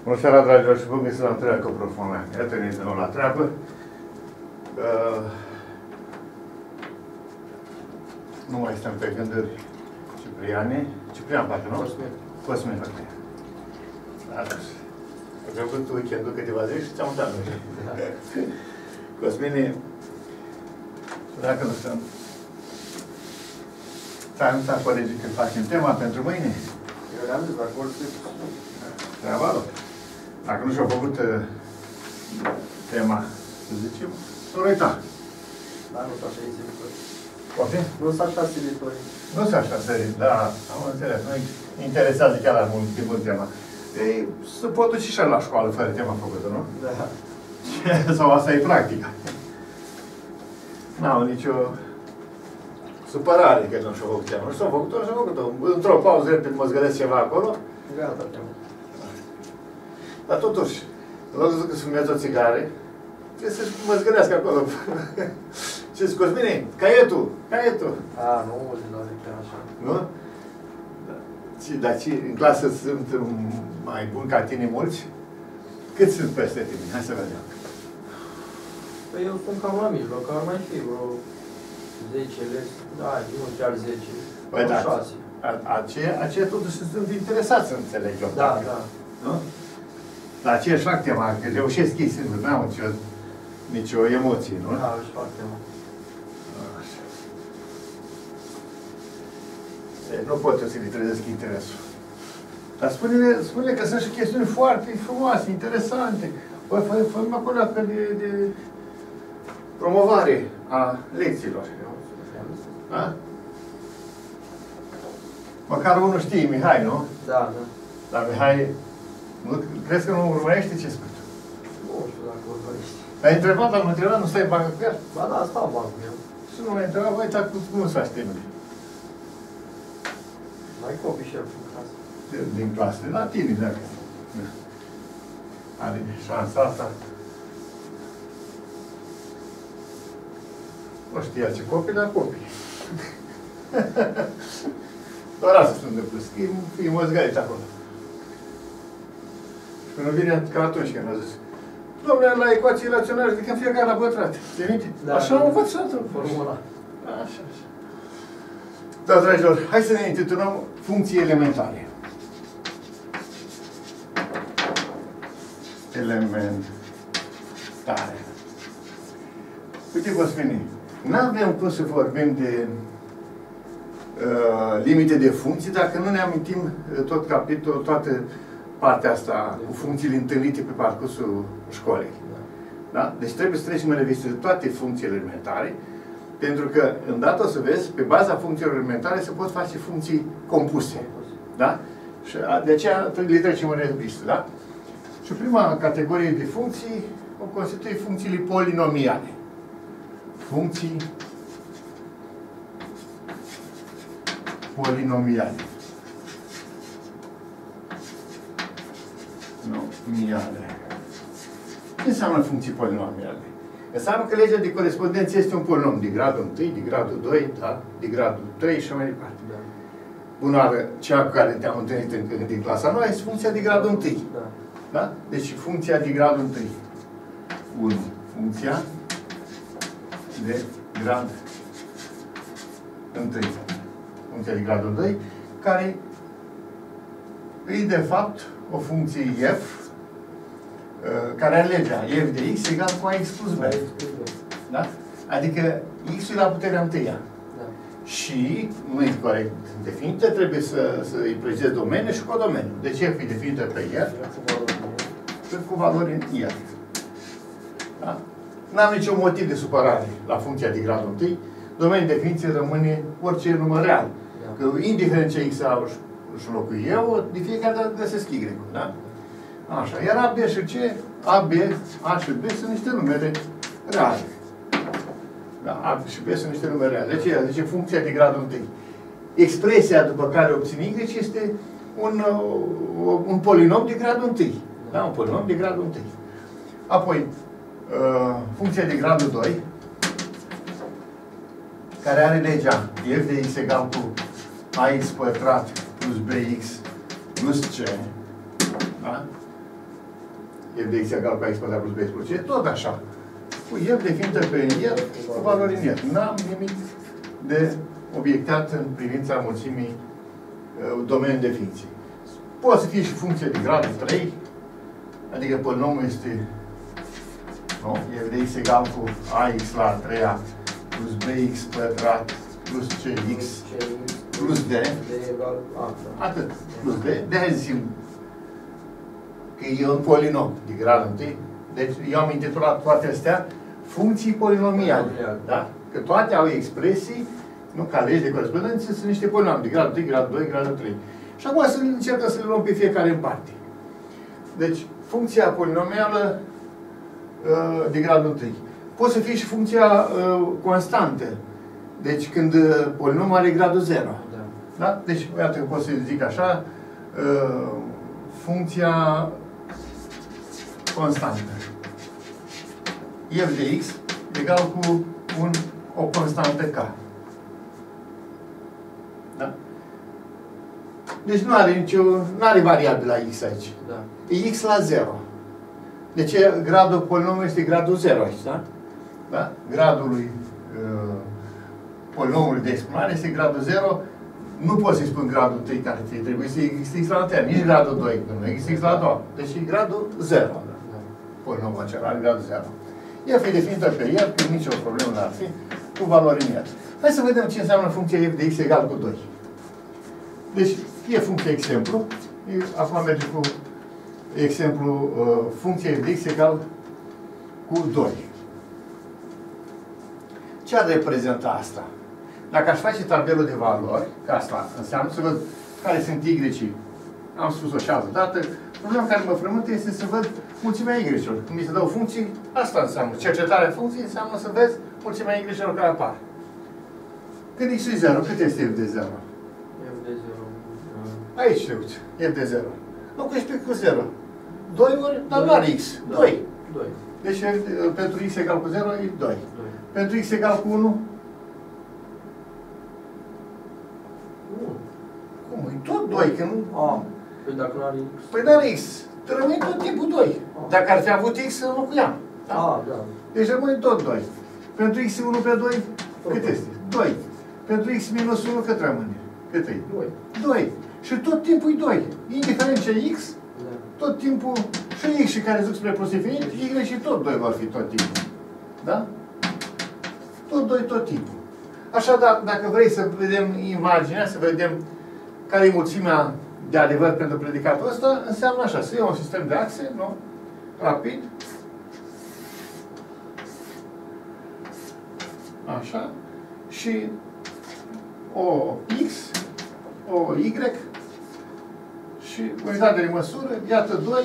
Bună seara, dragilor, și bun găsit la întâlnirea cu profana. Iată, ne nou la treabă. Nu mai stăm pe gânduri Cipriane. Ciprian, poate, nu? Cosmin. Ok. Atunci. Am făcut weekend-ul câteva zile și ți-am uitat. Cosmine, dacă nu stăm, ți-am anunțat colegii că facem tema pentru mâine. Eu le-am zis, dacă vor fi... Treaba lor. Dacă nu și-au făcut tema, să zicem, s-au uitat. Da, nu s-a așa săritori. Poate? Nu s-a așa săritori. Nu s-a așa sărit, dar am înțeles. Nu interesează chiar la mult tema. Ei, se pot duce și la școală fără tema făcută, nu? Da. Sau asta e practica. N-au nicio supărare că nu și-au făcut tema. Nu s-au făcut-o, și-au făcut-o. Într-o pauză, repede, mă zgălesc ceva acolo. Gata, tema. Dar totuși, în loc să fumează o țigare, trebuie să mă zgălească acolo. Ce zic, Cosmine, caietul! A, nu, nu zic chiar așa. Nu? Dar în clasă sunt mai buni ca tine mulți? Cât sunt peste tine? Hai să vedem. Păi eu sunt cam la mijloc, ar mai fi vreo 10 elevi, da, nu chiar 10, Păi da, 6. aceia totuși sunt interesați să înțeleg eu. Da, da. Nu? Dar aceia își fac tema, că reușesc ei singuri, n-au nicio emoție, nu? Da, își fac tema. Așa. Nu pot eu să li trezesc interesul. Dar spune-le că sunt și chestiuni foarte frumoase, interesante. Păi, fă-mi acolo de promovare a lecțiilor. Da? Măcar unul știe, Mihai, nu? Da, da. Dar Mihai, nu, crezi că nu urmărește ce spui? Nu știu dacă urmărești. Ai întrebat, dar nu întrebat, nu stai în bancă cu el? Ba da, stau bancul eu. Și nu l-ai întrebat, băi, dar cum îți faci temele? Mai copii și el în clasă. Din clasă, de la tine, dacă are șansa asta. Nu știa ce copii, dar copii. Doar asta se întâmplă. Fii măzgărit acolo. Și până vine ca atunci când a zis, dom'le, la ecuații raționale, zicem fiecare la pătrat. Ți-ai minte? Da, așa am învățat-o. Formula. Așa. Da, dragilor, hai să ne intitulăm funcții elementare. Elementare. Uite, Cosmini, n-avem cum să vorbim de limite de funcții dacă nu ne amintim tot capitolul, toată partea asta cu funcțiile întâlnite pe parcursul școlii. Da? Deci trebuie să trecem în revistă toate funcțiile elementare, pentru că, îndată o să vezi, pe baza funcțiilor elementare se pot face funcții compuse. Da? Și de aceea le trecem în revistă. Da? Și prima categorie de funcții o constituie funcțiile polinomiale. Funcții polinomiale. Ce înseamnă funcții polinomiale? Înseamnă că legea de corespondență este un polinom de gradul 1, de gradul 2, da? De gradul 3 și mai departe. Da. Bunoară, cea cu care te-am întâlnit din clasa nouă este funcția de gradul 1. Da. Da? Deci funcția de gradul 1. 1. Funcția de grad 1. Funcția de gradul 2, care e de fapt o funcție f, care are legea f de x egal cu ax plus b. Da? Adică x e la puterea întâia. Da. Și nu e corect definită, trebuie să îi precizezi domeniul și codomeniul. Deci f e definită pe f și cu valori în f. Da? N-am niciun motiv de supărare la funcția de gradul 1. Domeniul de definiție rămâne orice număr real. Da. Că indiferent ce x își înlocui eu, de fiecare dată găsesc y. Da? Așa. Iar A, B și C, A, B, A și B sunt niște numere reale. Da? A și B sunt niște numere reale. Deci funcția de gradul 1. Expresia după care obțin y este un polinom de gradul 1. Da? Un polinom de gradul 1. Apoi, funcția de gradul 2, care are legea f de x egal cu ax pătrat plus bx plus c. Da? f de x egal cu x pătrat plus b plus c, tot așa. Cu f definită pe el cu valori în el. N-am nimic de obiectat în privința mulțimii domeniului de funcții. Poate să fie și funcție de gradul 3, adică polinomul este f de x egal cu ax la 3a plus bx pătrat plus cx plus d. Atât. Plus d. De-aia zicem că e un polinom de gradul 1. Deci eu am intitulat toate astea funcții polinomiale. Da? Că toate au expresii, nu ca legi de corespondență, sunt niște polinome de gradul 1, gradul 2, gradul 3. Și acum să încercăm să le luăm pe fiecare în parte. Deci, funcția polinomială de gradul 1. Poate să fie și funcția constantă. Deci, când polinomul are gradul 0. Da? Da? Deci, iată că pot să zic așa, funcția constantă. F de x egal cu o constantă k. Da? Deci nu are variabilă x aici. Da. E x la 0. Deci gradul polinomului este gradul 0 aici, da? Da? Gradul lui polinomului de exprimare este gradul 0. Nu pot să-i spun gradul 3 care trebuie să existe x la 3, nici gradul 2, nu există x la 2. Deci e gradul 0. Da? Polinomul acela are gradul 0. F e definită pe el, că nicio problemă n-ar fi, cu valori în el. Hai să vedem ce înseamnă funcția f de x egal cu 2. Deci, e funcție exemplu. Acum merge cu exemplu funcția f de x egal cu 2. Ce ar reprezenta asta? Dacă aș face tabelul de valori, că asta înseamnă să văd care sunt y-ii. Am spus-o și altă dată. Problema care mă frământă este să văd mulțimea y-ilor. Când mi se dau funcții, asta înseamnă. Cercetarea funcției înseamnă să vezi mulțimea y-ilor care apar. Când x e 0, cât este f de 0? F de 0. Aici te uiți, f de 0. Locuiește cu 0. 2 ori, dar nu are x. 2. Deci pentru x egal cu 0 e 2. Pentru x egal cu 1? Cum? E tot 2, că nu... Păi dacă nu are x... Păi nu are x. Rămâne tot timpul 2. Dacă ar fi avut x, îl înlocuiam. Da? Da. Deci rămâne tot 2. Pentru x 1 pe 2, cât este? 2. Pentru x minus 1, cât rămâne? Cât e? 2. 2. Și tot timpul e 2. Indiferent ce x, tot timpul, și x și care duc spre plus infinit, y și tot 2 vor fi tot timpul. Da? Tot 2 tot timpul. Așadar, dacă vrei să vedem imaginea, să vedem care e mulțimea de adevăr pentru predicatul ăsta, înseamnă așa, să iau un sistem de axe, nu? Rapid. Așa. Și o x, o y și unitate de măsură, iată 2.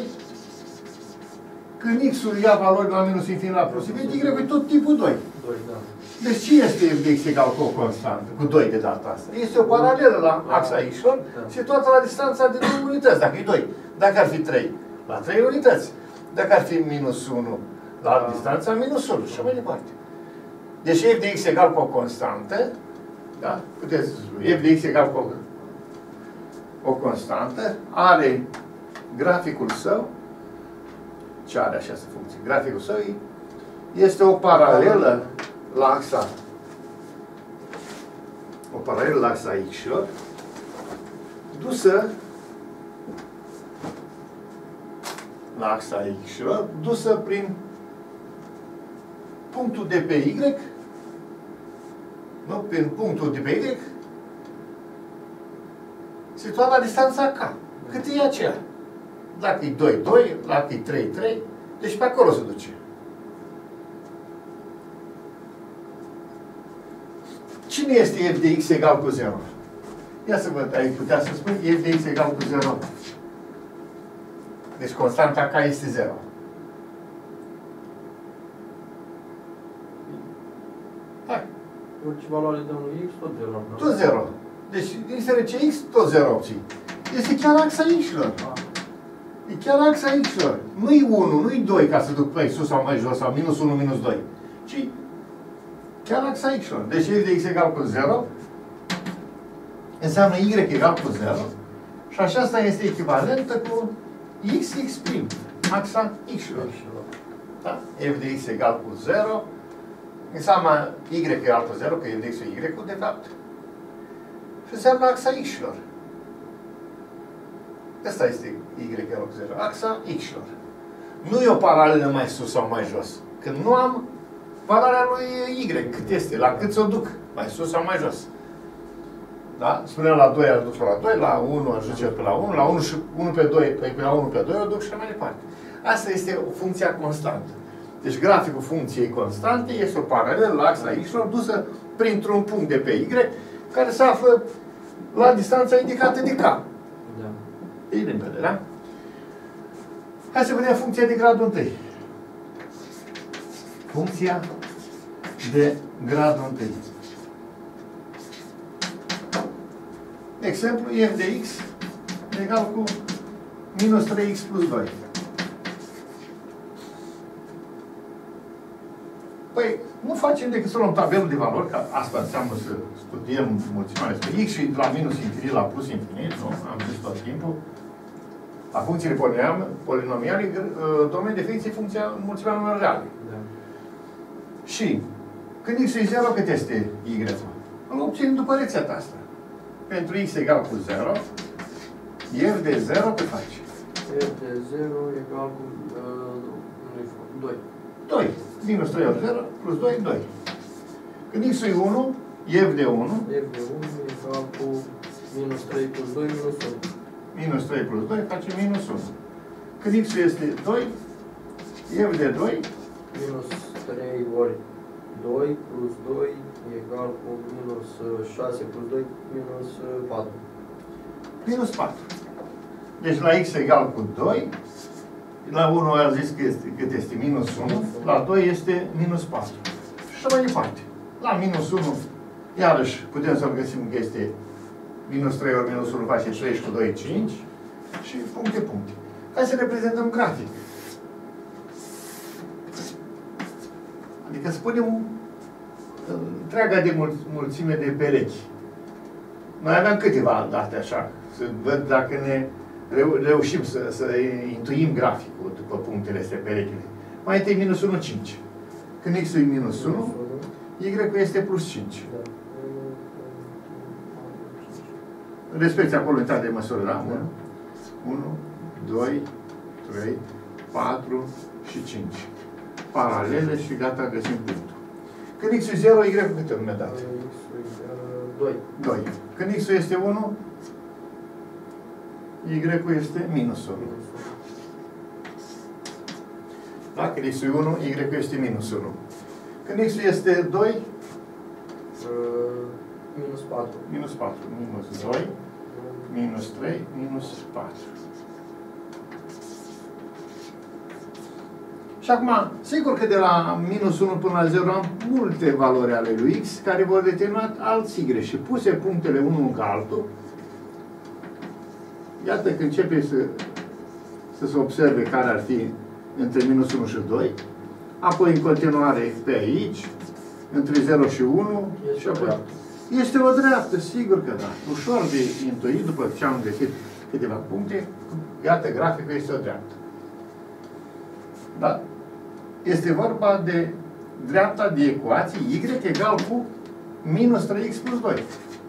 Când x-ul ia valori la minus infinit la plus infinit, y e tot tipul 2. 2, da. Deci ce este f de x egal cu o constantă? Cu 2 de data asta. Este o paralelă la axa x-ul, situată la distanța de 2 unități, dacă e 2. Dacă ar fi 3, la 3 unități. Dacă ar fi minus 1, la distanța minus 1 și mai departe. Deci f de x egal cu o constantă, da? Puteți spune, f de x egal cu o constantă, are graficul său, ce are această funcție? Graficul său este o paralelă la axa, x-ului, dusă la axa x-ului, dusă prin punctul de pe y, nu? Prin punctul de pe y, situat la distanța k. Cât e aceea? Dacă e 2, 2, dacă e 3, 3, deci pe acolo se duce. Cine este f de x egal cu 0? Ia să văd, ai putea să spui f de x egal cu 0. Deci constanta k este 0. Hai. Orice valoare de unui x, tot 0. Tot 0. Deci, indiferent ce x, tot 0 obții. Este chiar axa x-lor. E chiar axa x-lor. Nu-i 1, nu-i 2 ca să duc mai sus sau mai jos, sau minus 1, minus 2. Ci chiar axa x-lor. Deci f de x egal cu 0 înseamnă y egal cu 0 și aceasta este echivalentă cu x prim. axa x-lor. Da? F de x egal cu 0. Înseamnă y egal cu 0, că f de x e y-ul, de fapt. Și înseamnă axa x-lor. Asta este y egal cu 0. Axa x-lor. Nu e o paralelă mai sus sau mai jos. Când nu am valoarea lui y, cât este, la cât s-o duc, mai sus sau mai jos. Da? Spuneam la 2 îl duc la 2, la 1 ajunge pe la 1, la 1 și 1 pe 2, pe la 1 pe 2 o duc și mai departe. Asta este o funcție constantă. Deci graficul funcției constante este o paralelă la axa x-lor dusă printr-un punct de pe y care se află la distanța indicată de k. Da. E limpede, da? Hai să vedem funcția de gradul 1. Funcția de gradul 1. De exemplu, f de x egal cu minus 3x plus 2. Păi, nu facem decât să luăm tabelul de valori, că asta înseamnă să studiem mulțimea despre x și de la minus infinit la plus infinit, nu? Am zis tot timpul. La funcțiile polinomiale, domeniul de definiție funcția mulțimea numerelor reale. Da. Și, când x e 0, cât este y? Îl obținem după rețeta asta. Pentru x egal cu 0, f de 0 cât faci? F de 0 egal cu 2. 2. Minus 3 ori 0 plus 2, 2. Când x e 1, f de 1. F de 1 egal cu minus 3 plus 2, minus 1. Minus 3 plus 2 face minus 1. Când x este 2, f de 2. Minus 3 ori 2 plus 2 egal cu minus 6 plus 2, minus 4. Minus 4. Deci la x egal cu 2, la 1 a zis că este, cât este minus 1, la 2 este minus 4. Și așa mai departe. La minus 1, iarăși putem să-l găsim că este minus 3 ori minus 1 face 3 și cu 2, 5. Și puncte, puncte. Hai să reprezentăm grafic. Adică spunem întreaga de mulțime de perechi. Noi aveam câteva date așa, să văd dacă ne reușim să intuim graficul după punctele astea, perechile. Mai întâi minus 1, 5. Când x e minus 1, y este plus 5. Respecti acolo unitate de măsură, da? 1, 2, 3, 4 și 5. Paralele și gata, găsim punctul. Când x e 0, y câte urme dat? 2. 2. Când x este 1, y este minus 1. Da? Când x e 1, y este minus 1. Când x este 2, minus 4. Minus 4. Minus 2, minus 3, minus 4. Și acum, sigur că de la minus 1 până la 0 am multe valori ale lui x care vor determina alți y. Și puse punctele unul ca altul, iată că începe să se observe care ar fi între minus 1 și 2, apoi în continuare pe aici, între 0 și 1, și apoi... Este o dreaptă, sigur că da. Ușor de intuit, după ce am găsit câteva puncte, iată, graficul este o dreaptă. Da? Este vorba de dreapta de ecuație y egal cu minus 3x plus 2.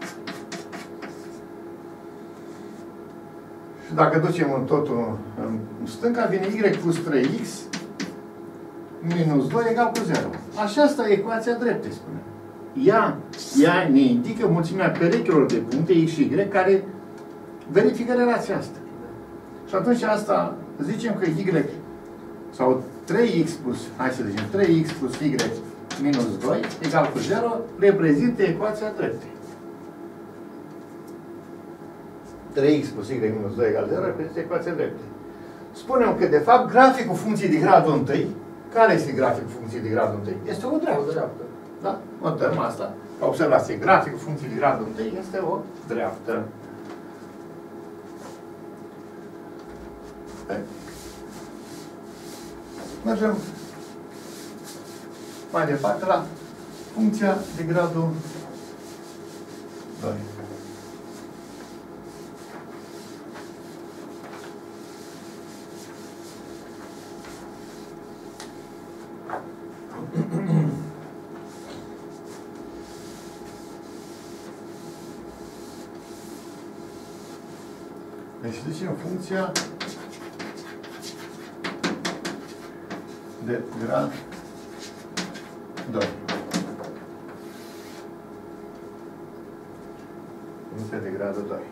Și dacă ducem totul în stânga, vine y plus 3x minus 2 egal cu 0. Așa asta e ecuația dreptei, spune. Ea ne indică mulțimea perechilor de puncte x și y care verifică relația asta. Și atunci asta zicem că y sau 3x plus, hai să zicem, 3x plus y minus 2 egal cu 0 reprezintă ecuația dreptei. 3x plus y minus 2 egal 0 reprezintă ecuația dreptei. Spunem că, de fapt, graficul funcției de gradul 1, care este graficul funcției de gradul 1? Este o dreaptă. O dreaptă. Da? Notăm asta. Ca observație, graficul funcției de gradul 1 este o dreaptă. Mergem mai departe la funcția de gradul 2. zicem funcția de grad 2. Funcția de gradul 2.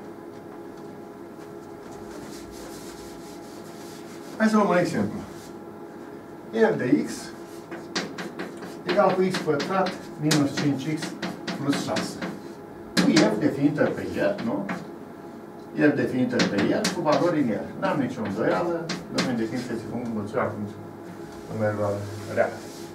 Hai să luăm un exemplu. F de x egal cu x pătrat minus 5x plus 6. Cu f definită pe el, nu? F definită pe el cu valori în el. N-am nicio îndoială, domnul definiție se vom învăța cu numerul real.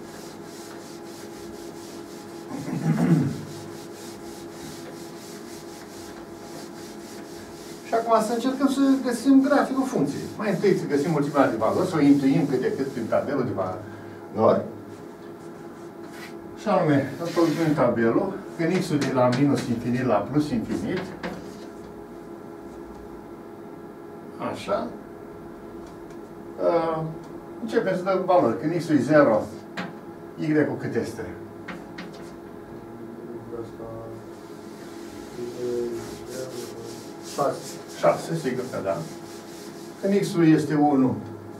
Și acum să încercăm să găsim graficul funcției. Mai întâi să găsim mulțimea de valori, să o intuim cât de cât prin tabelul de valori. Și anume, în tabelul, când x-ul de la minus infinit la plus infinit, așa, începem să dăm valori. Când x-ul e 0, y-ul cât este? 6, sigur că da. Când x-ul este 1,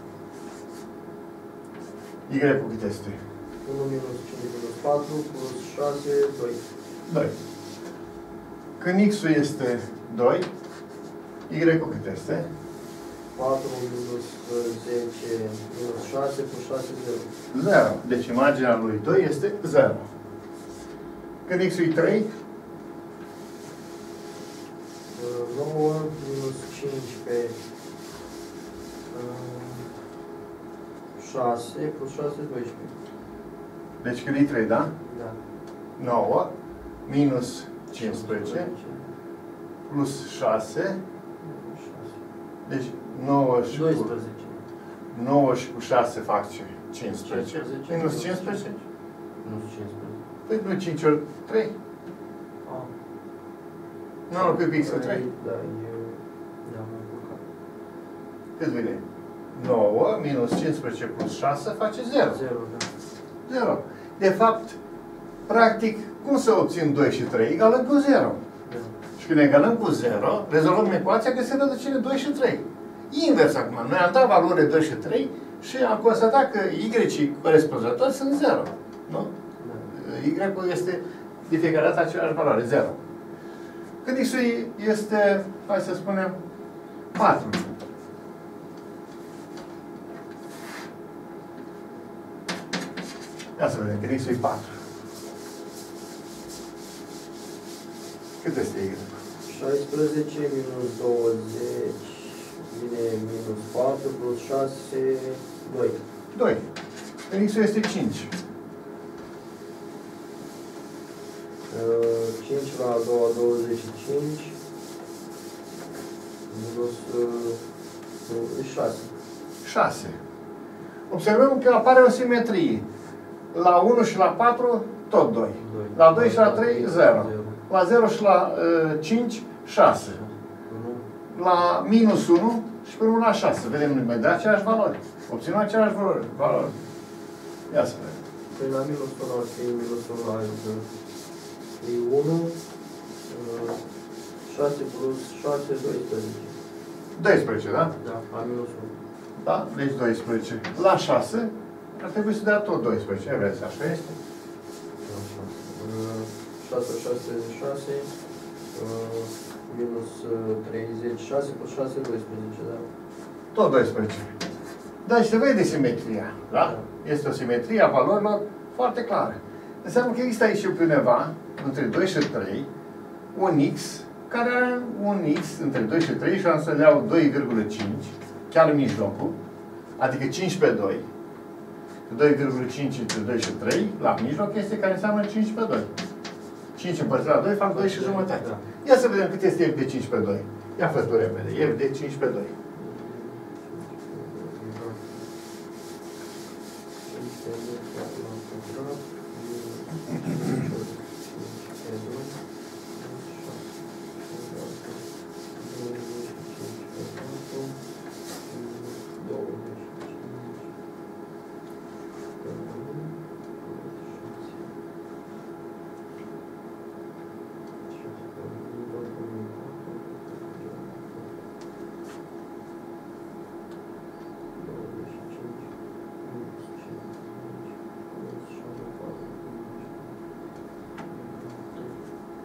y-ul cât este? 1 minus 5 minus 4 plus 6, 2. 2. Când x-ul este 2, y-ul cât este? 4 minus 10 minus 6 plus 6, 0. 0. Deci imaginea lui 2 este 0. Când x-ul e 3, 9 minus 15 6 plus 6, 12. deci când e 3, da? Da. 9 minus 15 plus 6, deci 9 și 12. cu 9 și cu 6 fac ce? 15. Minus 15? Minus 15. Păi nu 5 ori 3? Nu, nu, pe pixel 3. Da, am încurcat. Cât vine? 9 minus 15 plus 6 face 0. 0, da. 0. De fapt, practic, cum să obțin 2 și 3? Egalăm cu 0. Da. Și când egalăm cu 0, rezolvăm ecuația că se rădăcine 2 și 3. Invers acum. Noi am dat valorile 2 și 3 și am constatat că y-ii corespunzători sunt 0. Nu? Da. Y-ul este de fiecare dată aceeași valoare, 0. Când x-ul este, hai să spunem, 4. Ia să vedem, când x-ul e 4. Cât este y? 16 minus 20 vine minus 4 plus 6, 2. 2. Când x-ul este 5. 5 la a doua 25 minus 6. 6. Observăm că apare o simetrie. La 1 și la 4, tot 2. La 2 și la 3, 0. La 0 și la 5, 6. La minus 1 și până la 6. Vedem imediat aceleași valori. Obținem aceleași valori. Ia să vedem. Păi la minus 1 ar fi minus 1 la 1, 6 plus 6, 12. 12, da? Da, la minus 1. Da? Deci 12. La 6 ar trebui să dea tot 12. Ce vreți? Așa este? 6, 6, 6, minus 30, 6 plus 6, 12, da? Tot 12. Da, și se vede simetria. Da? Este o simetrie a valorilor foarte clară. Înseamnă că există aici pe undeva, între 2 și 3, un x, care are un x între 2 și 3 și am să le iau 2,5, chiar în mijlocul, adică 5 pe 2. 2,5 între 2 și 3, la mijloc este care înseamnă 5 pe 2. 5 împărțit la 2 fac 2 și jumătate. Ia să vedem cât este f de 5 pe 2. Ia fă tu repede. F de 5 pe 2.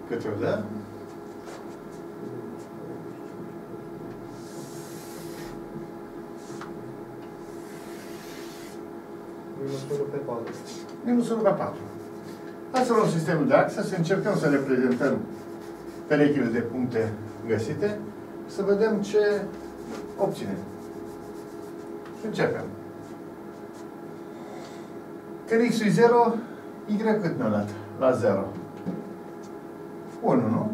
Cât o dă? Minus 1 pe 4. Minus 1 pe 4. Hai să luăm sistemul de axe, să încercăm să reprezentăm perechile de puncte găsite, să vedem ce obținem. Și începem. Când x e 0, y cât ne-a dat? La 0. 1, nu?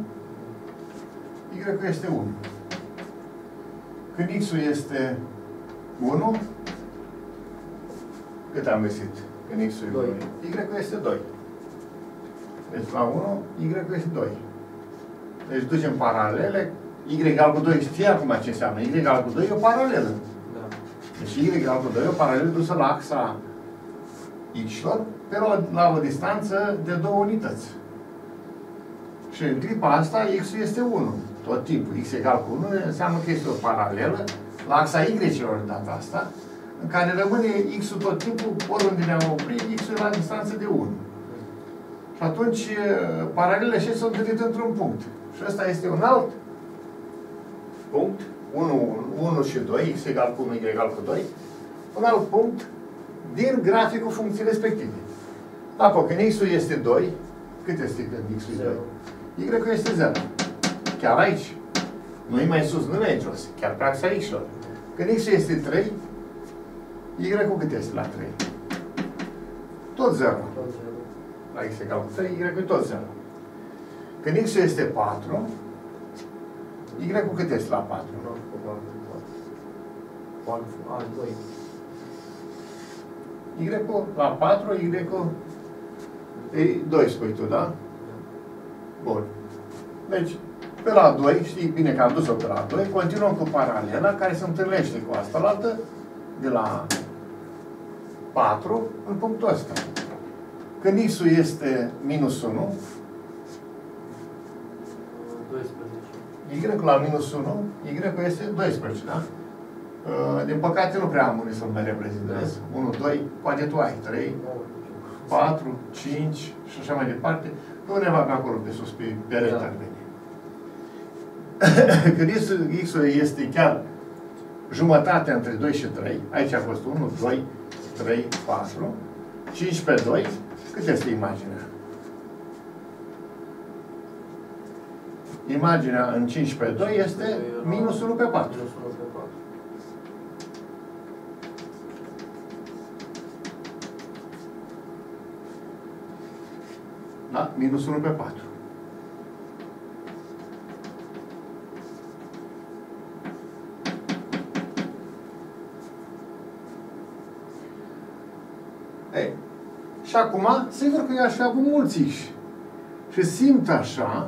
Y este 1. Când x-ul este 1, cât am găsit? Când x-ul e 1? Y este 2. Deci la 1, Y este 2. Deci ducem paralele. Y egal cu 2 știe acum ce înseamnă. Y egal cu 2 e o paralelă. Da. Deci Y egal cu 2 e o paralelă dusă la axa X-lor la o distanță de 2 unități. Și în clipa asta X-ul este 1. Tot timpul. X egal cu 1 înseamnă că este o paralelă la axa Y-lor de data asta, în care rămâne X-ul tot timpul, oriunde ne-am oprit, X-ul e la distanță de 1. Și atunci, paralelele și s-au întâlnit într-un punct. Și ăsta este un alt punct, 1 și 2, x egal cu 1, y egal cu 2, un alt punct din graficul funcției respective. Apoi, când x-ul este 2, cât este când x-ul e 2? Y-ul este 0. Chiar aici. Nu-i mai sus, nu mai jos. Chiar pe axa x-lor. Când x-ul este 3, y-ul cât este la 3? Tot 0. La x egal cu 3, y-ul tot 0. Când x-ul este 4, y-ul cât este la 4? 2. Y-ul la 4, y-ul e 2, spui tu, da? Bun. Deci, pe la 2, știi bine că am dus-o pe la 2, continuăm cu paralela care se întâlnește cu asta la altă, de la 4 în punctul ăsta. Când x-ul este minus 1, 12. y la minus 1, y este 12, da? Din păcate nu prea am unde să-l mai reprezentez. 1, 2, poate tu ai 3, 4, 5 și așa mai departe. Undeva pe acolo, pe sus, pe perete ar veni. Când x-ul este chiar jumătatea între 2 și 3, aici a fost 1, 2, 3, 4, 5 pe 2, cât este imaginea? Imaginea în 5 pe 2 este minus 1 pe 4. Minus 1 pe 4. Da? Minus 1 pe 4. Ei. Și acum, sigur că eu aș fi avut mulți x. Și simt așa,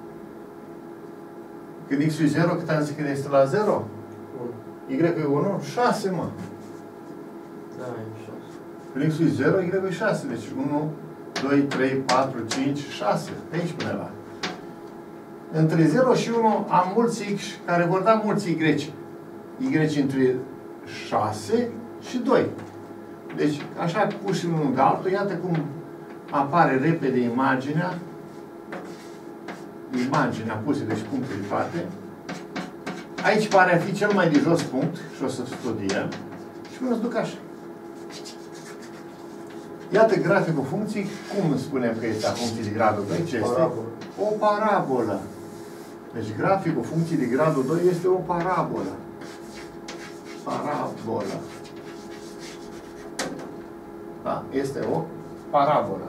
când x e 0, cât am zis când este la 0? 1. Y e 1? 6, mă. Da, e 6. Când x e 0, y e 6. Deci 1, 2, 3, 4, 5, 6. De aici până la. Între 0 și 1 am mulți x care vor da mulți y. Y între 6 și 2. Deci, așa puși unul lângă altul, iată cum apare repede imaginea pusă, deci punctele toate. Aici pare a fi cel mai de jos punct și o să studiem. Și cum îți duc așa. Iată graficul funcției, cum spunem că este a funcției de gradul 2, ce este? O parabolă. Deci graficul funcției de gradul 2 este o parabolă. Parabolă. Da? Este o parabolă.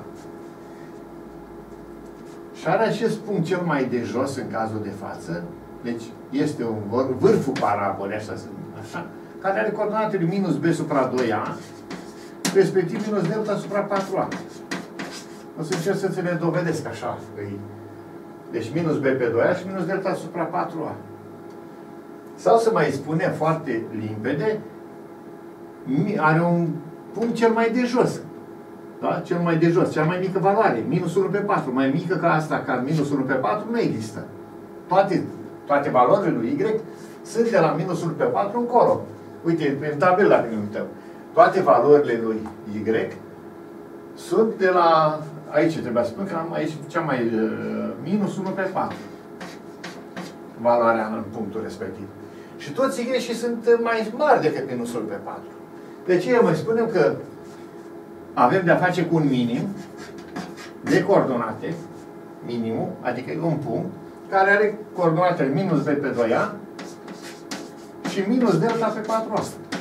Și are acest punct cel mai de jos în cazul de față. Deci este un vârful parabolei, așa, care are coordonatele minus b supra 2a, respectiv minus delta supra 4a. O să încerc să ți le dovedesc așa. Deci minus b pe 2a și minus delta supra 4a. Sau să mai spunem foarte limpede, are un punct cel mai de jos. Da? Cel mai de jos, cea mai mică valoare. Minus 1 pe 4. Mai mică ca asta, ca minus 1 pe 4, nu există. Toate valorile lui Y sunt de la minus 1 pe 4 încolo. Uite, în tabel dacă ne uităm. Toate valorile lui Y sunt de la... Aici trebuia să spun că am aici cea mai minus 1 pe 4. Valoarea în punctul respectiv. Și toți y sunt mai mari decât minus 1 pe 4. De ce mai spunem că avem de-a face cu un minim de coordonate, minimul, adică un punct, care are coordonatele minus b pe 2a și minus delta pe 4a.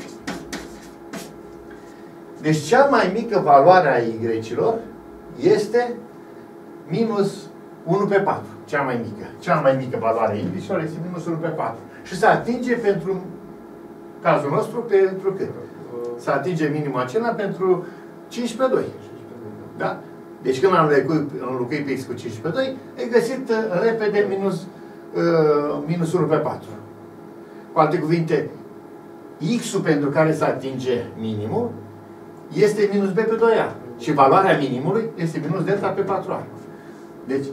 Deci cea mai mică valoare a y-ilor este minus 1 pe 4. Cea mai mică. Cea mai mică valoare a y-ilor este minus 1 pe 4. Și se atinge pentru cazul nostru pentru cât? Se atinge minimul acela pentru 5 pe 2. Da? Deci când am înlocuit pe x cu 5 pe 2, e găsit repede minus 1 pe 4. Cu alte cuvinte, x-ul pentru care se atinge minimul este minus b pe 2a. Și valoarea minimului este minus delta pe 4a. Deci,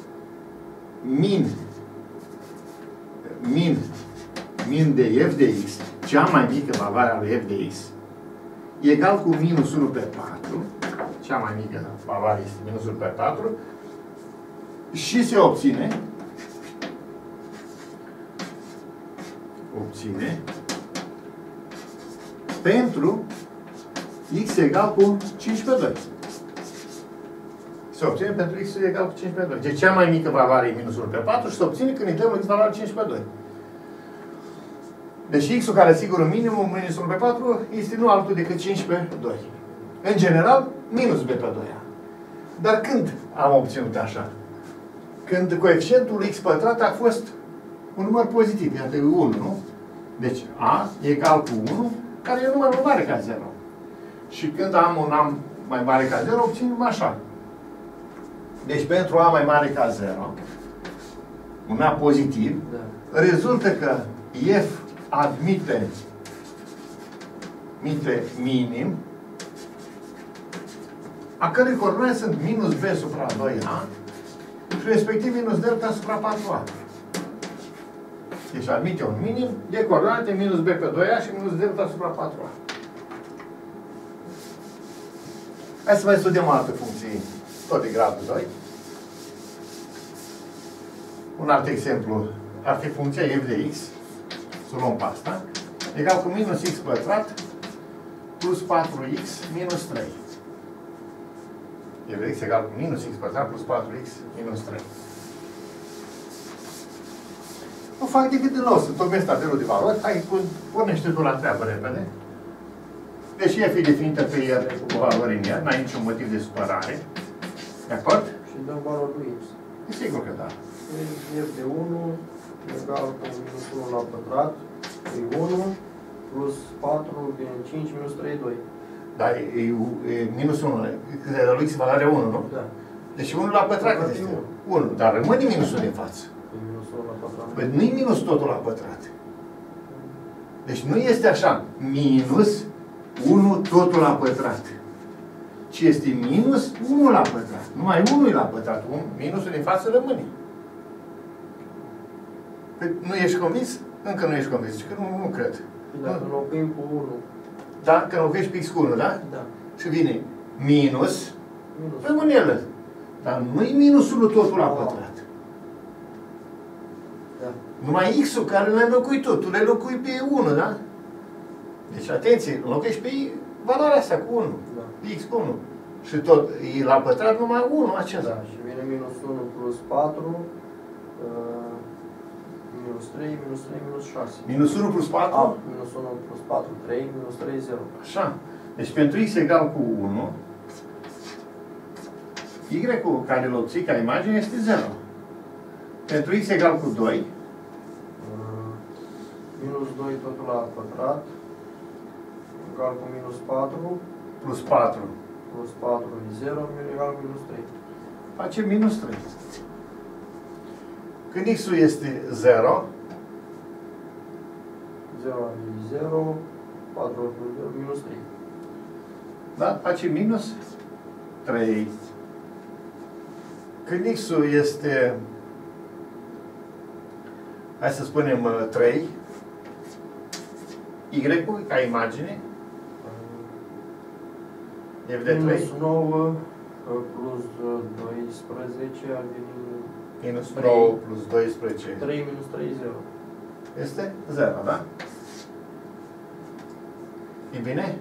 min de f de x, cea mai mică valoare a lui f de x, egal cu minus 1 pe 4, cea mai mică valoare este minus 1 pe 4, și se obține pentru x egal cu 5 pe 2. Se obține pentru x egal cu 5 pe 2. Deci cea mai mică valoare e minus 1 pe 4 și se obține când îi dăm x valoare 5 pe 2. Deci x-ul care asigură minimum minus 1 pe 4 este nu altul decât 5 pe 2. În general, minus b pe 2a. Dar când am obținut așa? Când coeficientul x pătrat a fost un număr pozitiv, iată, 1, nu? Deci a egal cu 1, care e un număr mai mare ca 0. Și când am un a mai mare ca 0, obținem așa. Deci pentru a mai mare ca 0, un a pozitiv, rezultă că f admite minim, a cărui coordonate sunt minus b supra 2a și respectiv minus delta supra 4a. Deci admite un minim de coordonate minus b pe 2a și minus delta supra 4a. Hai să mai studiem o altă funcție, tot de gradul 2. Un alt exemplu ar fi funcția f de x, să luăm pe asta, egal cu minus x pătrat plus 4x minus 3. f de x egal cu minus x pătrat plus 4x minus 3. Nu fac decât din nou să tocmesc tabelul de valori. Hai, pornește tu la treabă repede. Deși f e definită pe el cu valori în el, n-ai niciun motiv de supărare. De acord? Și dăm valori lui x. E sigur că da. F de 1 egal cu minus 1 la pătrat, e 1, plus 4 din 5 minus 3, 2. Da, e minus 1. Cât de la lui x valoare 1, nu? Da. Deci 1 la pătrat este 1. Dar rămâne minusul din față. E minus 1 la pătrat. Păi nu e minus totul la pătrat. Deci nu este așa. Minus 1 totul la pătrat. Ci este minus 1 la pătrat. Numai 1 e la pătrat. Minusul din față rămâne. Păi nu ești convins? Încă nu ești convins. Că nu cred. Dacă înlocuim cu 1. Da? Că înlocuiești pe x cu 1, da? Da. Și vine minus. Rămâne el. Dar nu e minus 1 totul la pătrat. Da. Numai x-ul care l-ai înlocuit tot. Tu l-ai înlocuit pe 1, da? Deci, atenție, înlocuiești pe valoarea asta cu 1. Da. X cu 1. Și tot e la pătrat numai 1 acesta. Da. Și vine minus 1 plus 4, minus 3, minus 3, minus 6. Minus 1 plus 4? Minus 1 plus 4, 3, minus 3, 0. Așa. Deci pentru x egal cu 1, y-ul care îl obții ca imagine este 0. Pentru x egal cu 2, minus 2 totul la pătrat, egal cu minus 4, plus 4, plus 4 e 0, egal cu minus 3. face minus 3. Când x-ul este 0, 0 e 0, 4 plus 0, minus 3. da? Face minus 3. Când x-ul este, hai să spunem 3, y-ul ca imagine, f de 3. Minus 9 plus 12 ar veni Minus 3. 9 plus 12 3 minus 3, 0. este 0, da? E bine?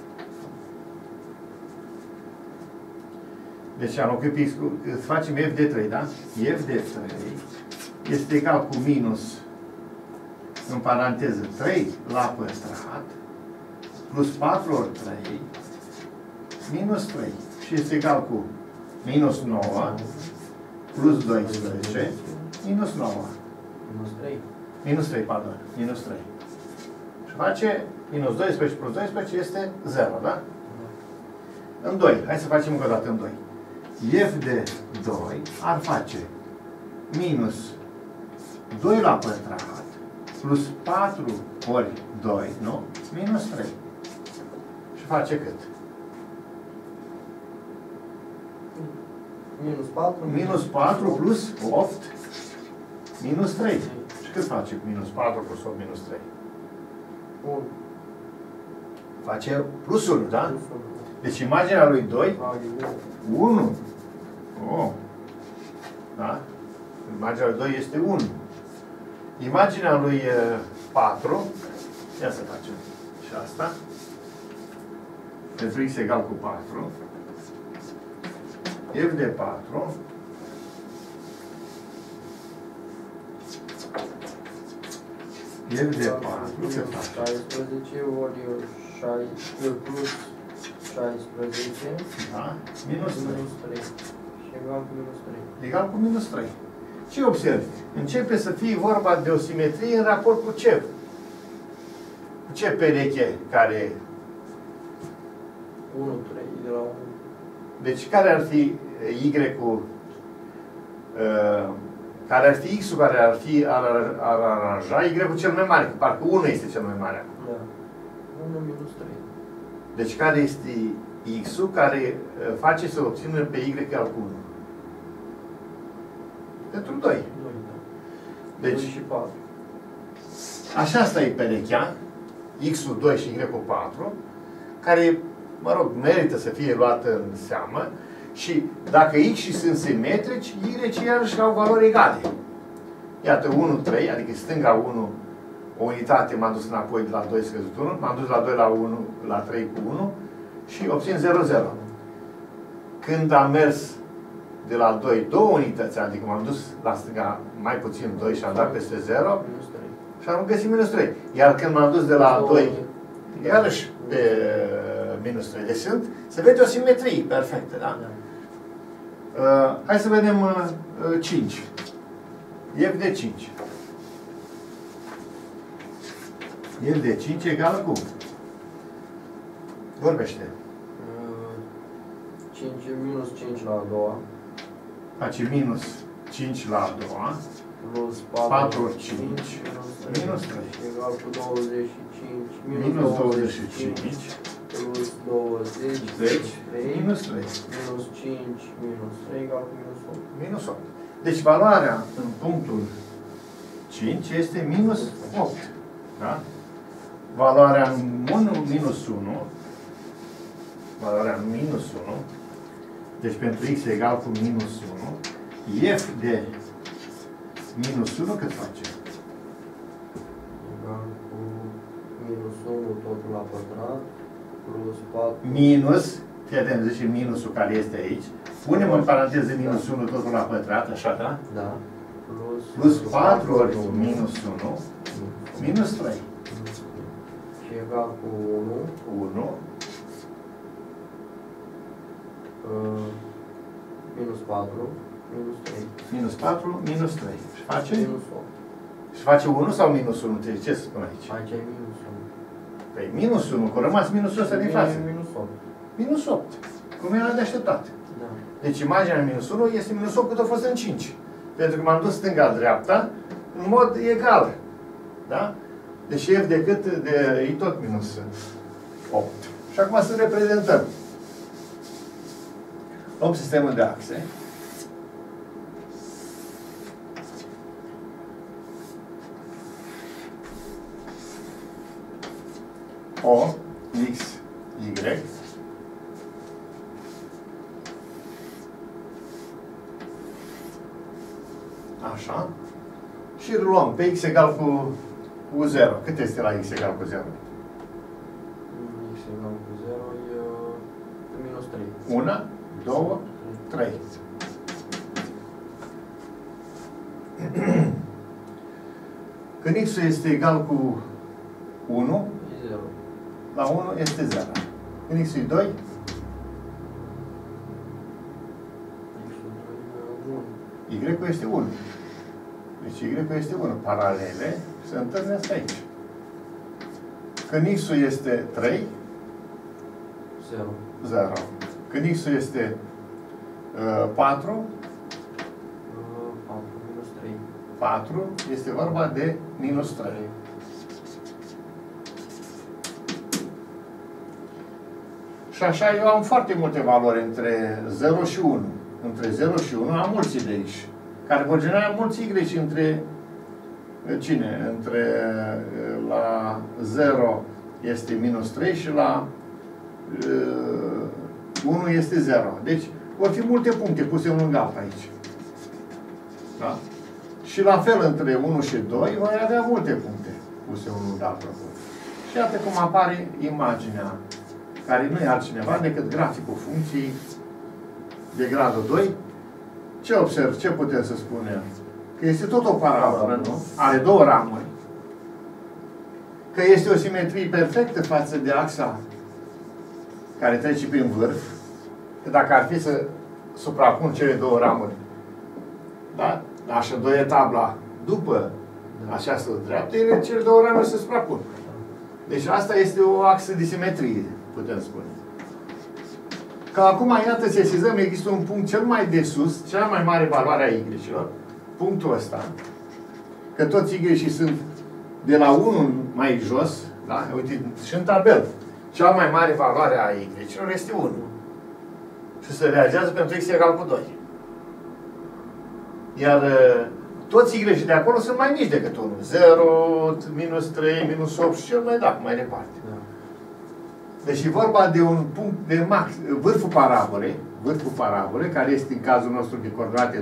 Deci am locuit pe X cu, facem F de 3, da? F de 3 este egal cu minus, în paranteză, 3 la pătrat, plus 4 ori 3, minus 3. Și este egal cu minus 9, plus 12, minus 9. Minus 3. Minus 3, pardon, minus 3. Și face minus 12 plus 12 este 0, da? În 2, hai să facem încă o dată în 2. F de 2 ar face minus 2 la pătrat plus 4 ori 2, nu? Minus 3. Și face cât? Minus 4. Minus 4 plus 8 minus 3. Și cât face cu minus 4 plus 8 minus 3? 1. Face plus 1, da? Plus 1. Deci imaginea lui 2, 1. Oh. Da? Imaginea lui 2 este 1. Imaginea lui 4, ia să facem și asta. Pentru X egal cu 4. F de 4. F de 4. Ce faci? 16 ori 6 plus 16. Da? Minus 3. Minus 3. Și egal cu minus 3. Egal cu minus 3. Ce observi? Începe să fie vorba de o simetrie în raport cu ce? Cu ce pereche care... 1, 3, de la 1. Deci care ar fi Y-ul, care ar fi X-ul care ar aranja Y-ul cel mai mare, că parcă 1 este cel mai mare acum. Da. 1 minus 3. Deci care este X-ul care face să obțină pe Y egal cu 1? Pentru 2. 2, da. Deci 2 și 4. așa asta e perechea, X-ul 2 și Y-ul 4, care, mă rog, merită să fie luată în seamă și dacă X și sunt simetrici, Y iarăși au valori egale. Iată, 1, 3, adică stânga 1, o unitate m-am dus înapoi de la 2 scăzut 1, m-am dus la 2 la 1, la 3 cu 1 și obțin 0, 0. Când am mers de la 2, 2 unități, adică m-am dus la stânga mai puțin 2 și am dat peste 0 Minus 3. și am găsit minus 3. Iar când m-am dus de la 2, iarăși pe minus 3. Deci sunt, se vede o simetrie perfectă, da? Hai să vedem 5. F de 5. F de 5 egală cu? Vorbește. 5 minus 5 la a doua. Face minus 5 la a doua. Plus 4 ori 5. Minus 3. Egal cu 25. Minus 25. Plus 20. 10. 3. Minus 3. Minus 5. Minus 3 egal cu minus 8. Minus 8. Deci valoarea în punctul 5 este minus 8. Da? Valoarea în 1, minus 1. Valoarea în minus 1. Deci pentru X egal cu minus 1. F de minus 1 cât face? Egal cu minus 1 totul la pătrat. Plus 4. Minus, fii atent, zice minusul care este aici. Punem în paranteză minus 1 totul la pătrat, așa, da? Da. Plus 4 ori minus 1, minus 3. Și egal cu 1. 1. Minus 4. Minus 3. Minus 4, minus 3. Și face? Minus 8. Și face 1 sau minus 1? Ce să spun aici? Aici e minus 1. Păi minus 1, că a rămas minusul ăsta din față. Minus 8. Minus 8. Cum era de așteptat. Da. Deci imaginea minus 1 este minus 8 cât a fost în 5. Pentru că m-am dus stânga-dreapta în mod egal. Da? Deci F de cât? E tot minus 8. Și acum să reprezentăm. Luăm sistemul de axe. O, X, Y. Așa. Și luăm pe x egal cu 0. Cât este la x egal cu 0? X egal cu 0 e minus 3. 1, 2, 3. Când x este egal cu 1, E 0. la 1 este 0. Când x e 2, y este 1. Deci y este 1. Paralele se întâlnesc aici. Când x este 3, 0. 0. Când x este 4, 4 minus 3. 4, este vorba de minus 3. Și așa eu am foarte multe valori între 0 și 1. Între 0 și 1 am mulți de aici, care vor genera mulți y între cine? Între la 0 este minus 3 și la 1 este 0. Deci vor fi multe puncte puse unul lângă altul aici. Da? Și la fel între 1 și 2 voi avea multe puncte puse unul lângă altul. Și iată cum apare imaginea, care nu e altcineva decât graficul funcției de gradul 2. Ce observ? Ce putem să spunem? Că este tot o parabolă, nu? Are două ramuri. Că este o simetrie perfectă față de axa care trece prin vârf. Că dacă ar fi să suprapun cele două ramuri, da? Așa doi tabla după această dreaptă, cele două ramuri se suprapun. Deci asta este o axă de simetrie, putem spune. Că acum, iată, sesizăm, există un punct cel mai de sus, cea mai mare valoare a y-ilor, punctul ăsta, că toți y-ii sunt de la 1 mai jos, da? Uite, și în tabel, cea mai mare valoare a y-ilor este 1. Și se realizează pentru x egal cu 2. Iar toți y de acolo sunt mai mici decât 1. 0, minus 3, minus 8 și cel mai mai departe. Deci e vorba de un punct de max, vârful parabolei, care este în cazul nostru de coordonate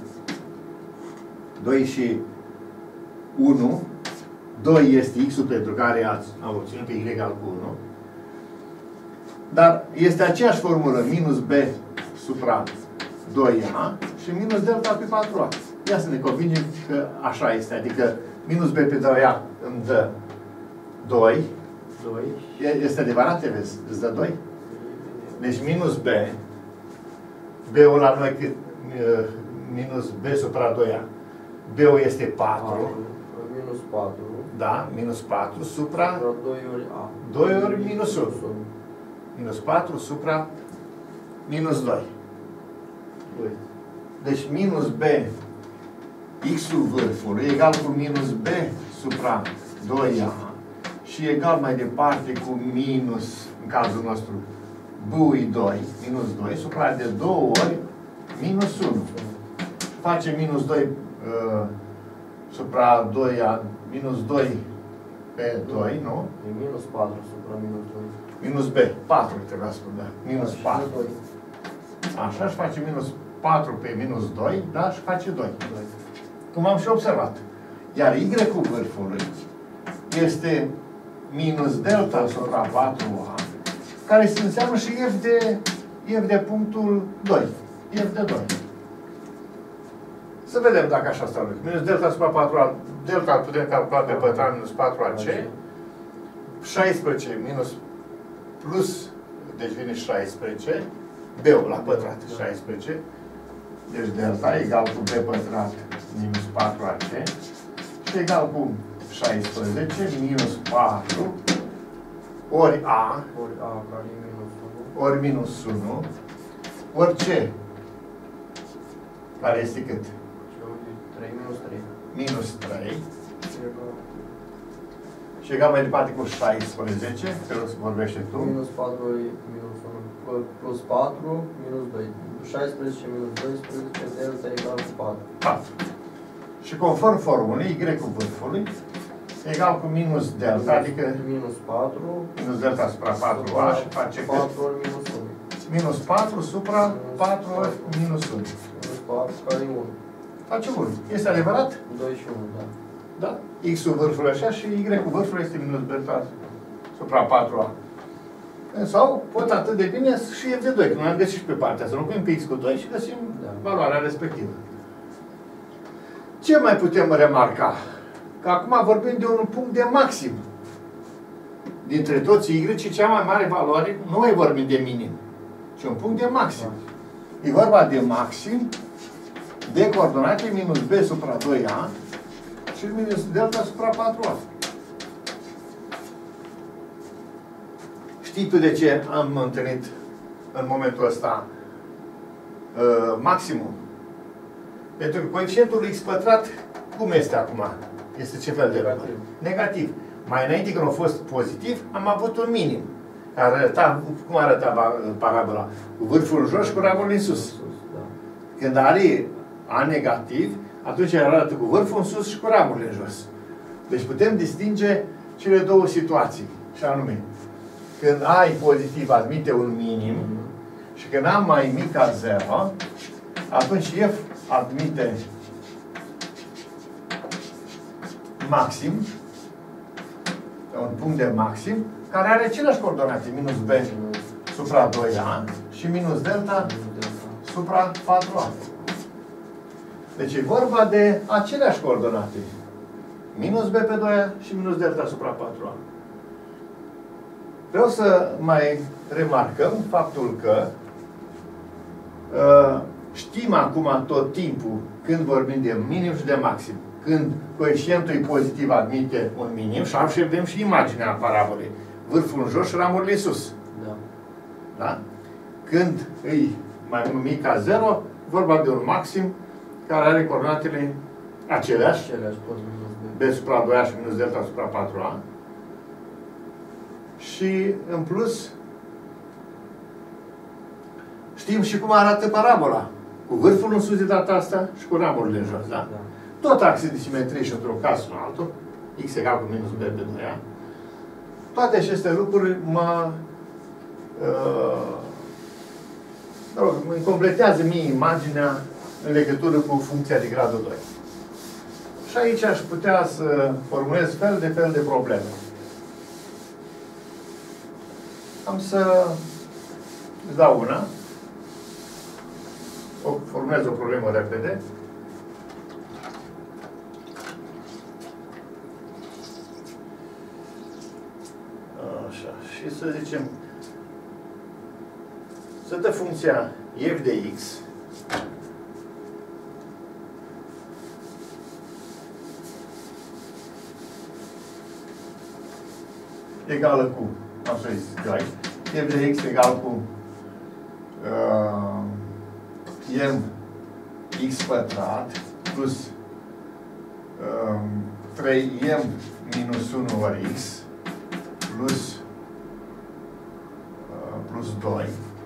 2 și 1. 2 este x-ul pentru care am obținut pe y egal cu 1. Dar este aceeași formulă, minus b supra 2a și minus delta pe 4a. Ia să ne convingem că așa este. Adică minus b pe 2a îmi dă 2. Este adevărat, te vezi? Îți dă 2? Deci minus b. B-ul la noi, minus b supra 2a. B-ul este 4. Minus 4. Da, minus 4 supra 2 ori a. 2 ori minus 1. Minus 4 supra minus 2. Deci minus b, x-ul vârfului, egal cu minus b supra 2a. Și egal mai departe cu minus, în cazul nostru, b-ul 2, minus 2, supra de 2 ori minus 1. Face minus 2 supra 2, minus 2 pe 2, nu? E minus 4 supra minus 2. Minus b, 4 trebuia să spun, da. Minus 4. Așa, și face minus 4 pe minus 2, da? Și face 2. Cum am și observat. Iar y-ul vârfului este minus delta supra 4a, care se înseamnă și f de punctul 2. F de 2. Să vedem dacă așa stau lucrurile. Minus delta supra 4a, delta putem calcula pe pătrat minus 4ac, 16 minus plus, deci vine 16, b-ul la pătrat, 16, deci delta egal cu b pătrat minus 4ac și egal cu 16 minus 4 ori a, care e minus 1. ori minus 1, ori c, care este cât? 3 minus 3. Minus 3. Și egal mai departe cu 16, te rog să vorbește tu. Minus 4 ori minus 1 plus 4 minus 2. 16 minus 12, delta egal cu 4. 4. Și conform formulei, y-ul vârfului egal cu minus delta, adică minus 4. Minus delta supra 4a și face 4 ori minus 1. Minus 4 supra 4 ori minus 1. Minus 4 care e 1. Face 1. Este adevărat? 2 și 1, da. Da? X-ul vârful așa și Y-ul vârful este minus beta supra 4A. Sau pot atât de bine și f de 2, că noi am găsit și pe partea asta. Înlocuim pe X cu 2 și găsim valoarea respectivă. Ce mai putem remarca? Că acum vorbim de un punct de maxim. Dintre toți Y, cea mai mare valoare, nu mai vorbim de minim, ci un punct de maxim. E vorba de maxim de coordonate minus B supra 2A și minus delta supra 4A. Știi tu de ce am întâlnit în momentul ăsta maximum? Pentru că coeficientul X pătrat, cum este acum? Este ce fel de număr? Negativ. Mai înainte, când a fost pozitiv, am avut un minim. Care arăta, cum arăta parabola? Cu vârful în jos și cu ramurul în sus. Când are A negativ, atunci arată cu vârful în sus și cu ramurile în jos. Deci putem distinge cele două situații. Și anume, când A e pozitiv, admite un minim, și când A mai mic ca 0, atunci F admite maxim, un punct de maxim, care are aceleași coordonate, minus B supra 2A și minus delta supra 4A. Deci e vorba de aceleași coordonate. Minus B pe 2A și minus delta supra 4A. Vreau să mai remarcăm faptul că știm acum tot timpul când vorbim de minim și de maxim. Când coeficientul e pozitiv admite un minim și vedem și imaginea parabolei. Vârful în jos și ramurile sus. Da. Da? Când e mai mic ca 0, vorba de un maxim care are coordonatele aceleași. B supra 2A și minus delta supra 4A. Și, în plus, știm și cum arată parabola. Cu vârful în sus de data asta și cu ramurile în jos, da? Tot axe de simetrie și într-un caz sau altul, X egal cu minus B pe 2A. Toate aceste lucruri îmi completează mie imaginea în legătură cu funcția de gradul 2. Și aici aș putea să formulez fel de probleme. Am să îți dau una. Formulez o problemă repede. Așa. Și să zicem, să dă funcția f de x egală cu, am să zic aici, f de x egal cu m x pătrat plus 3m minus 1 ori x plus 2.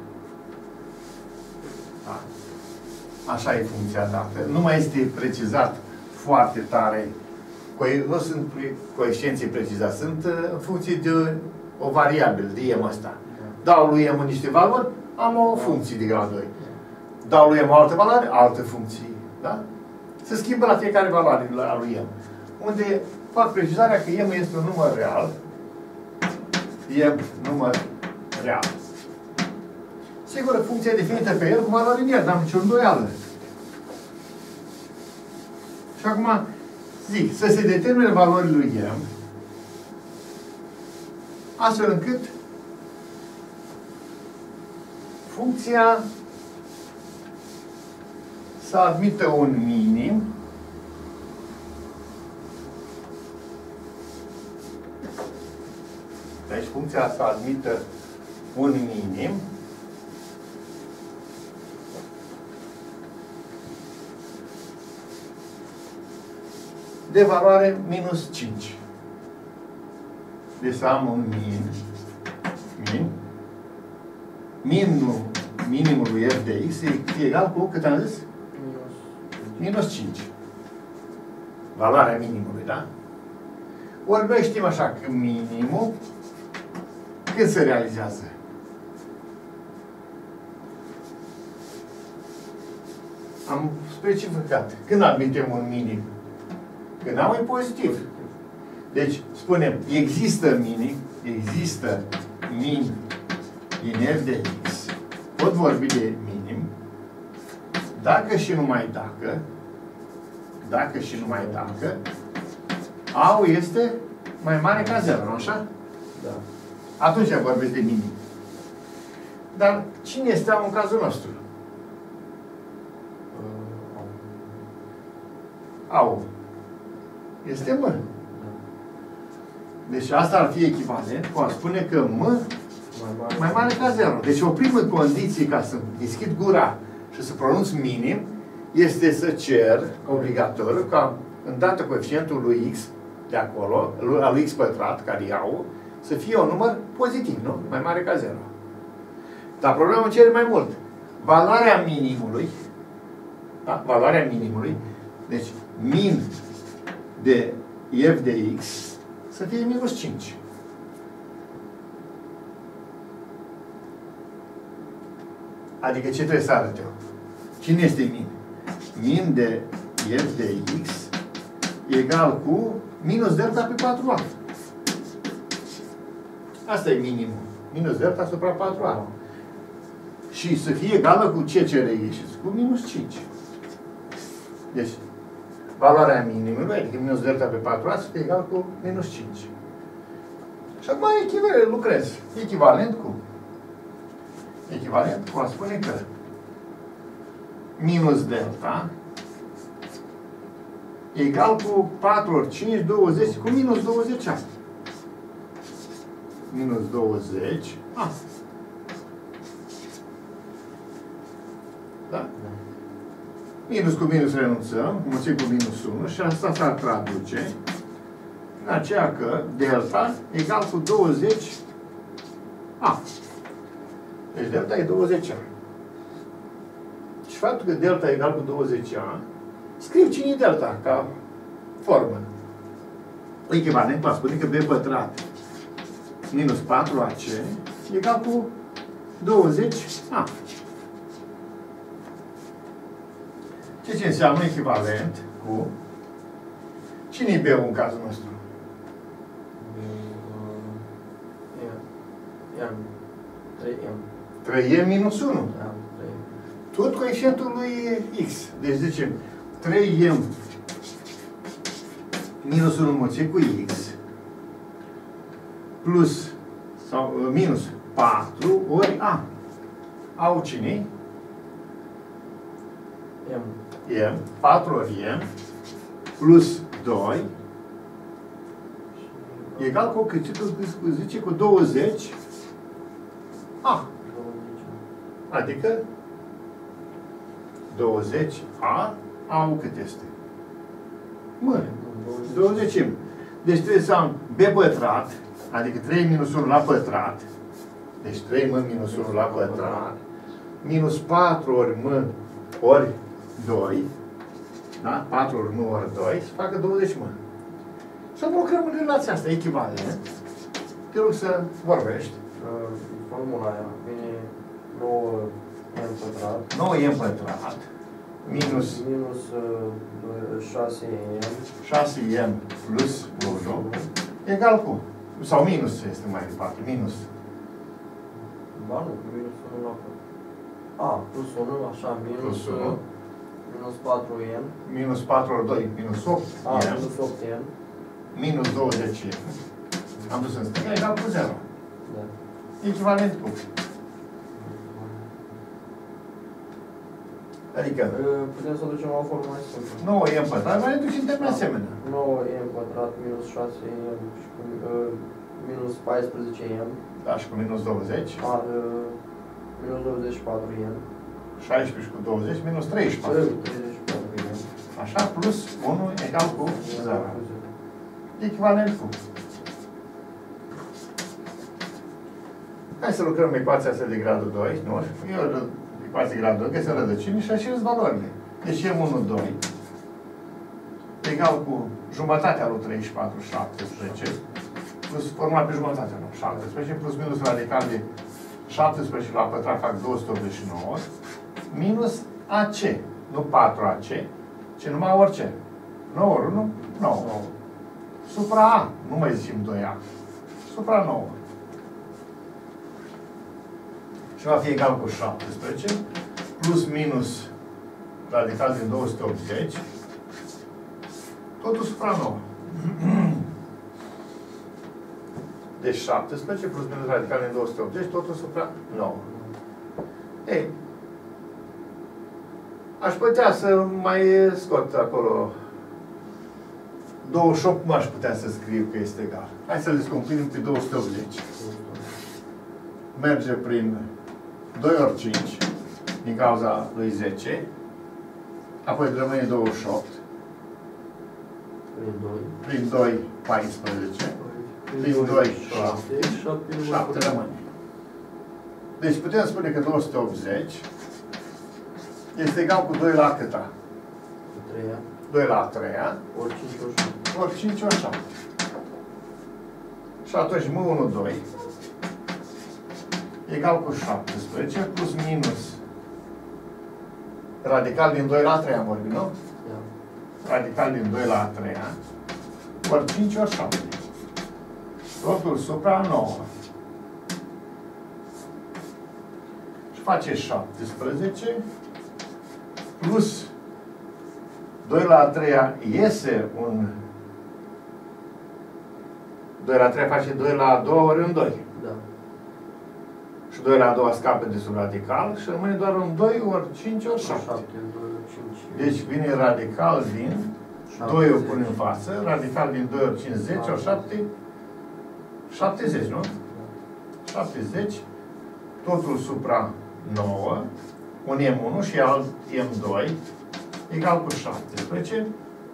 Da. Așa e funcția dată. Nu mai este precizat foarte tare. Nu sunt coeficienții precizați. Sunt în funcție de o variabilă, de m ăsta. Dau lui m niște valori, am o funcție de grad 2. Dau lui m o altă valoare, alte funcții. Da? Se schimbă la fiecare valoare a lui m. Unde fac precizarea că m este un număr real. M număr real. Sigur, funcția e definită pe el cu valoare în el, n-am nicio îndoială. Și acum zic, să se determine valorile lui M, astfel încât funcția să admită un minim deci funcția să admită un minim de valoare minus 5. Deci să am un minimul lui f de x e egal cu, cât am zis? Minus 5. Valoarea minimului, da? Ori noi știm așa că minimul când se realizează? am specificat. Când admitem un minim? Când am un pozitiv. Deci, spunem, există min din f de x. Pot vorbi de minim, dacă și numai dacă, A-ul este mai mare ca 0, nu așa? Da. Atunci vorbesc de minim. Dar cine este A în cazul nostru? A-ul. Este M. Deci asta ar fi echivalent cu a spune că M mai mare ca 0. Deci o primă condiție ca să deschid gura și să pronunț minim este să cer obligatoriu ca îndată coeficientul lui x de acolo, al lui x pătrat, care e A-ul, să fie un număr pozitiv, nu? Mai mare ca 0. Dar problema cere mai mult. Valoarea minimului, da? Valoarea minimului, deci min de f de x să fie minus 5. Adică ce trebuie să arăt eu? Cine este min? Min de f de x egal cu minus delta pe 4a. Asta e minimul. Minus delta supra 4a. Și să fie egală cu ce cere ieșiți? Cu minus 5. Deci, valoarea minimului, adică minus delta pe 4a, să fie egal cu minus 5. Și acum lucrez. Echivalent cu a spune că minus delta egal cu 4 ori 5, 20, cu minus 20 asta. Minus 20 asta. Da? Minus cu minus renunțăm, mulțim cu minus 1 și asta s-ar traduce în aceea că delta egal cu 20 A. Deci delta e 20A. Și faptul că delta e egal cu 20A, scriu cine e delta ca formă. Echivalent, va spune că b pătrat minus 4ac egal cu 20A. Ce înseamnă echivalent cu... Cine e B-ul în cazul nostru? M. 3M. 3M minus 1. Tot coeficientul lui X. Deci zicem 3M minus 1 mulțit cu X plus sau minus 4 ori A. A-ul cine-i? M. M. 4 ori M plus 2 egal cu cât zice cu 20 A. Adică 20A, A-ul cât este? Mâine. 20. Deci trebuie să am B pătrat, adică 3 minus 1 la pătrat, deci 3M minus 1 la pătrat, minus 4 ori M ori 2, da? 4 ori M ori 2, să facă 20M. Să lucrăm în relația asta, echivalent. Te rog să vorbești. Formula aia vine 9m pătrat. 9m pătrat minus 6m. 6m plus 1 egal cu, sau minus este mai departe, minus. Ba nu, minus 1 la pătrat. A, plus 1, așa, minus 1. Minus 4m. Minus 4 ori 2, minus 8m. A, minus 8m. Minus 20m. Am dus în stânga, egal cu 0. Da. Echivalent cu. Adică putem să ducem la formă mai simplă. 9m pătrat, mai duci în termen asemenea. 9m pătrat minus 6m și cu minus 14m. Da, și cu minus 20. Minus 24m. 16 și cu 20, minus 34. 34m. Așa, plus 1 egal cu 0. Echivalent cu. Hai să lucrăm ecuația asta de gradul 2, nu? Eu ecuația de gradul 2, găsesc rădăcini și așez valorile. Deci M1, 2 egal cu jumătatea lui 34, 17, plus formula pe jumătatea, nu? 17, plus minus radical de 17 la pătrat fac 289, minus AC. nu 4AC, ci numai orice. 9 ori 1, 9. Supra A, nu mai zicem 2A. Supra 9. Și va fi egal cu 17, plus minus radical din 280, totul supra 9. Deci 17 plus minus radical din 280, totul supra 9. Ei, aș putea să mai scot acolo 28, cum aș putea să scriu că este egal. Hai să le descomprim pe 280. Merge prin 2 ori 5, din cauza lui 10, apoi rămâne 28, prin 2, 14, prin 2, 7 rămâne. Deci putem spune că 280 este egal cu 2 la câta? 2 la 3, ori 5 ori 7. Ori 5 ori 7. Și atunci M1, 2 egal cu 17 plus minus radical din 2 la 3 am vorbit, nu? Da. Radical din 2 la 3 ori 5 ori 7. Totul supra 9. Și face 17 plus 2 la 3 iese un 2 la 3 face 2 la 2 ori un 2. Da. Și 2 la 2 scapă de sub radical și rămâne doar un 2 ori 5 ori 7. 7, 2 ori 5. Deci vine radical din 2 o pun în față, radical din 2 ori 5, 10 ori 7, 70, nu? 70, totul supra 9, un M1 și alt M2, egal cu 17,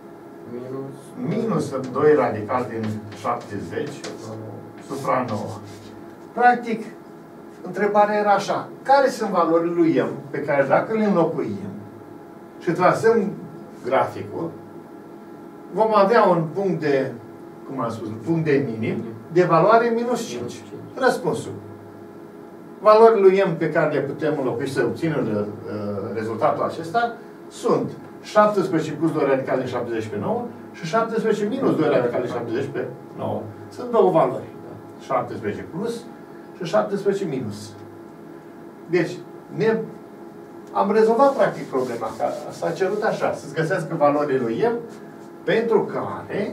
minus 2 radical din 70, supra 9. Practic, întrebarea era așa, care sunt valorile lui M, pe care dacă le înlocuim și trasăm graficul, vom avea un punct de, cum am spus, un punct de minim, de valoare minus 5. Răspunsul. Valorile lui M pe care le putem înlocui să obținem rezultatul acesta sunt 17 plus 2 radical din 70 pe 9 și 17 minus 2 radical din 70 pe 9. Sunt două valori. 17 plus și 17 minus. Deci, am rezolvat practic problema. S-a cerut așa, să-ți găsească valorile lui M pentru care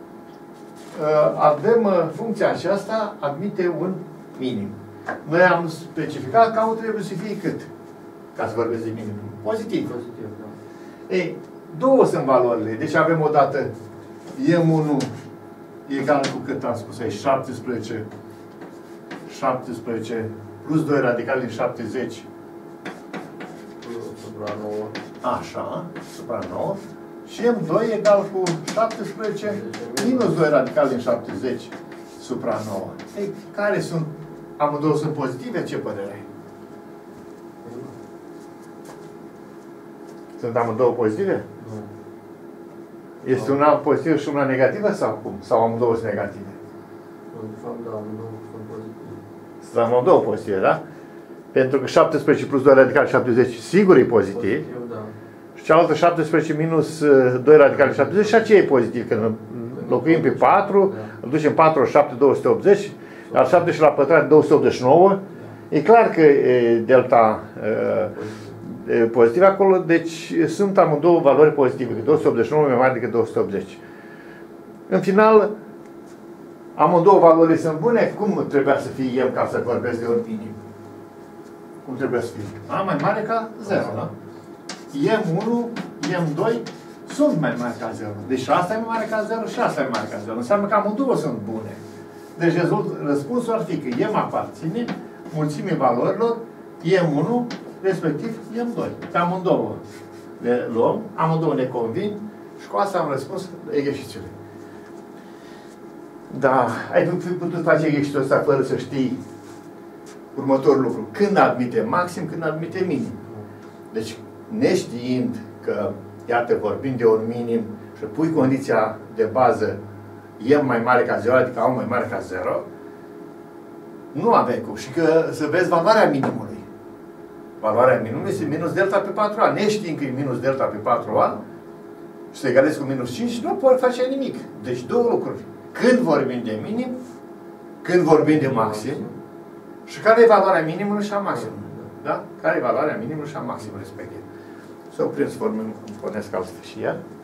avem funcția aceasta admite un minim. Noi am specificat că A trebuie să fie cât? Ca să vorbesc de minim. Pozitiv. Pozitiv, da. Ei, două sunt valorile. Deci avem odată M1 egal cu cât am spus aici? 17 plus 2 radical din 70. Supra 9. Așa, supra 9. Și M2 egal cu 17 minus 2 radical din 70 supra 9. Ei, care sunt? Amândouă sunt pozitive? Ce părere ai? Sunt amândouă pozitive? Nu. Este una pozitivă și una negativă sau cum? Sau amândouă sunt negative? De fapt, da, amândouă sunt pozitive. Sunt amândouă pozitive, da? Pentru că 17 plus 2 radical 70 sigur e pozitiv. Pozitiv, da. Și cealaltă 17 minus 2 radical 70 și aceea e pozitiv. Când locuim pe 4, îl ducem 4 ori 7, 280, la 7 și la pătrat 289. E clar că e delta pozitiv acolo, deci sunt amândouă valori pozitive. 289 mai mare decât 280. În final, amândouă valori sunt bune. Cum trebuia să fie M ca să vorbesc de un minim? Cum trebuie să fie? A mai mare ca 0, da? M1, M2 sunt mai mari ca 0. Deci asta e mai mare ca 0 și asta e mai mare ca 0. Înseamnă că amândouă sunt bune. Deci răspunsul ar fi că M aparține mulțimii valorilor M1, respectiv M2. Pe amândouă le luăm, amândouă ne convin și cu asta am răspuns exercițiului. Da, ai putut face exercițiul ăsta fără să știi următorul lucru. Când admite maxim, când admite minim. Deci, neștiind că, iată, vorbim de un minim și pui condiția de bază M mai mare ca 0, adică A mai mare ca 0, nu aveai cum. Și că să vezi valoarea minimului. Valoarea minimă este minus delta pe 4A. Neștiind că e minus delta pe 4A și se egalezi cu minus 5, nu pot face nimic. Deci două lucruri. Când vorbim de minim, când vorbim de maxim, și care e valoarea minimă și a maximă. Da? Care e valoarea minimă și a maximă respectiv. Să oprim să formăm, pornesc altfel și ea.